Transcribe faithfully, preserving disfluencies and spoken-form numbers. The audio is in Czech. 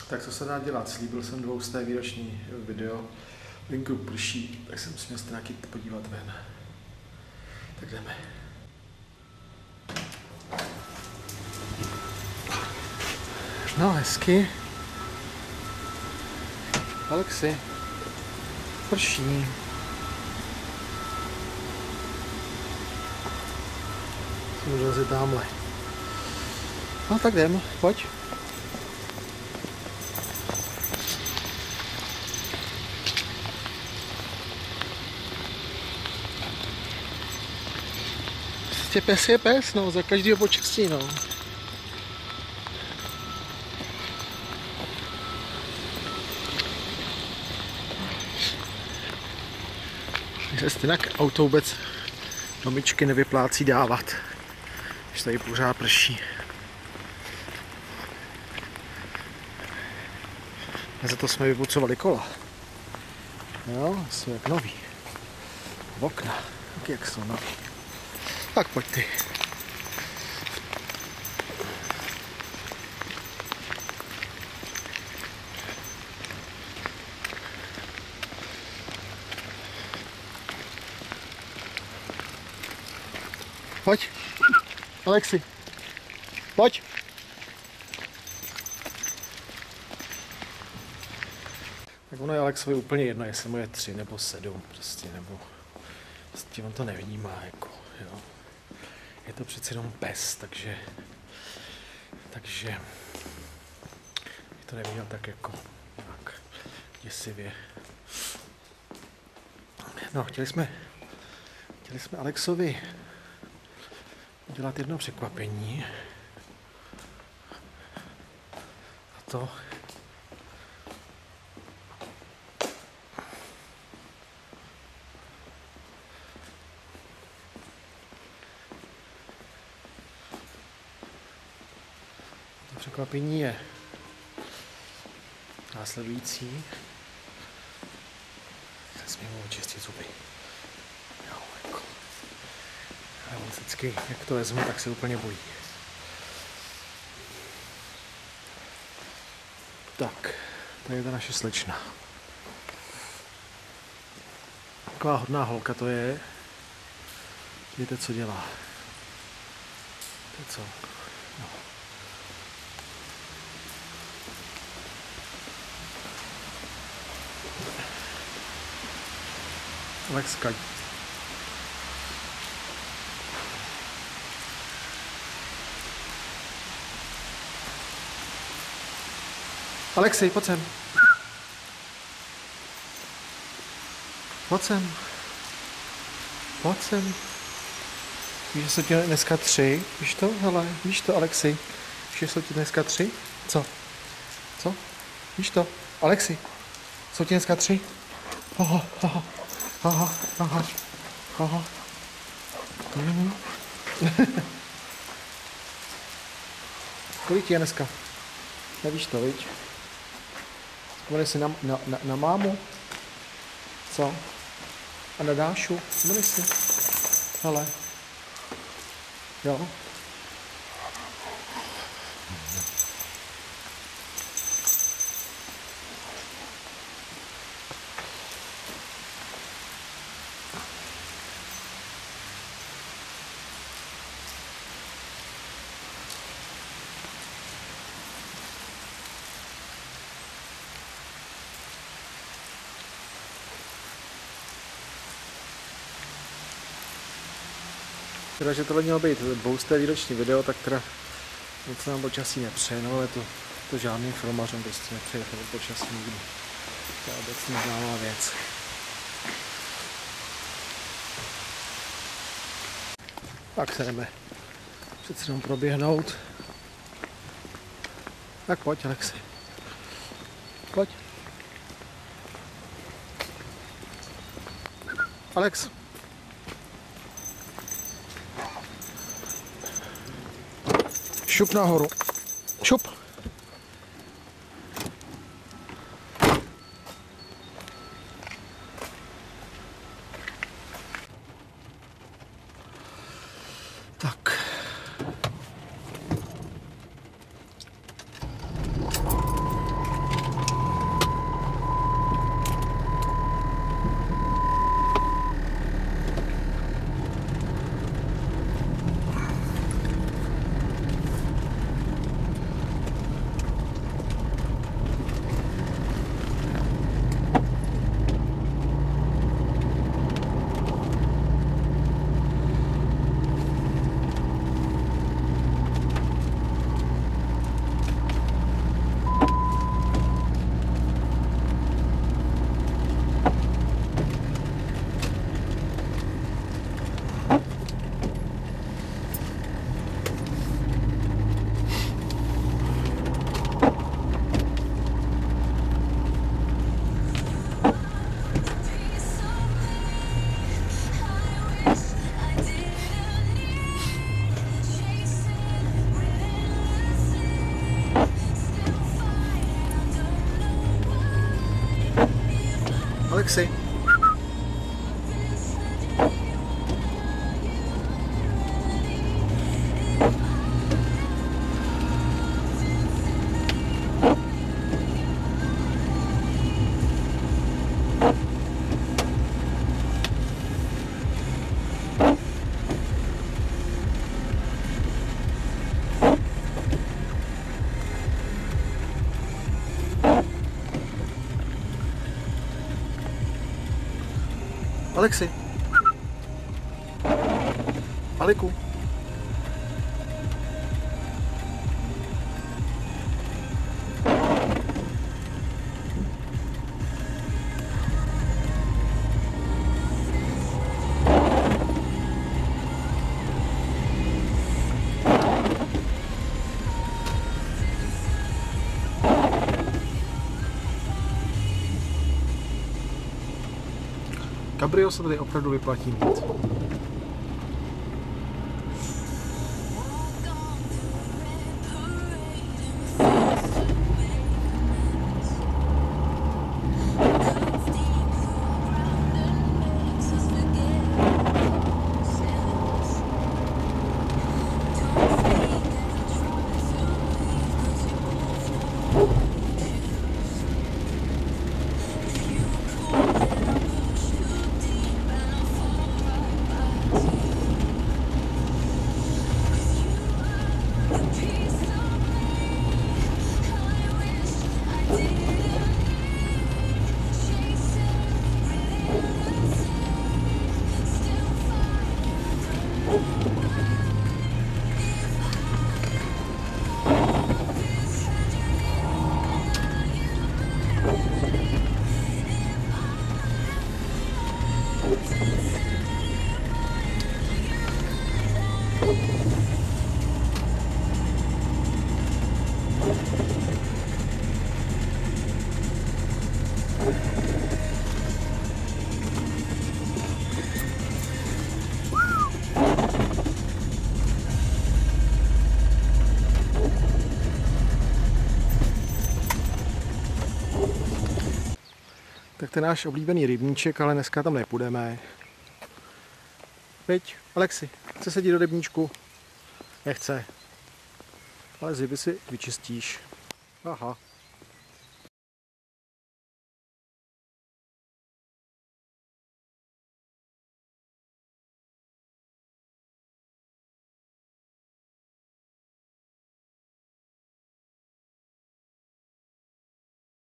Tak co se dá dělat? Slíbil jsem dvousté výroční video. Venku prší, tak jsem si měl nějaký podívat ven. Tak jdeme. No, hezky. Alexi. Prší. Jsem už asi tamhle. No tak jdem, pojď. Prostě pes je pes, no, za každého počasí, no. Že se jinak auto vůbec do myčky nevyplácí dávat, když tady pořád prší. A za to jsme vypucovali kola. Jo, jsou jak nový. Okna, taky jak jsou nový. Tak pojď ty. Pojď. Alexi. Pojď. Tak ono je Alexovi úplně jedno, jestli mu je tři nebo sedm, prostě, nebo prostě on to nevnímá, jako, jo. Je to přece jenom pes, takže, takže je to neviděl tak jako, tak děsivě. No, chtěli jsme, chtěli jsme Alexovi udělat jedno překvapení. A to to překvapení je následující. Nesmím mu očistit zuby. Jo, jako. A on vždycky, jak to vezmu, tak se úplně bojí. Tak, tady je ta naše slečna. Taková hodná holka to je. Víte, co dělá. To je co? No. Alexka. Alexej, pojď sem. Pojď sem. Pojď sem. Víš, že jsou ti dneska tři? Víš to? Hele, víš to, Alexej? Víš, že jsou ti dneska tři? Co? Co? Víš to? Alexej, jsou ti dneska tři? Aha, aha, aha, aha, aha. Mm. Kolik ti je dneska? Nevíš to, viď? Vzpomene si na, na, na, na mámu? Co? A na Dášu? Vzpomene si? Hele. Jo? Teda, že tohle mělo být dvousté výroční video, tak teda moc nám počasí nepřeje, no ale to, to žádným filmařem prostě nepřeje to počasí nikdy. To je obecně známá věc. Tak se jdeme přece jenom proběhnout. Tak pojď, Alexi. Pojď. Alex. Šup nahoru. Šup. Tak. Alexi. Alexi. Aliku. Cabrio se tady opravdu vyplatí mít. Tak to je náš oblíbený rybníček, ale dneska tam nepůjdeme. Pojď, Alexi, chce se jít do rybníčku? Nechce. Ale zuby si vyčistíš. Aha.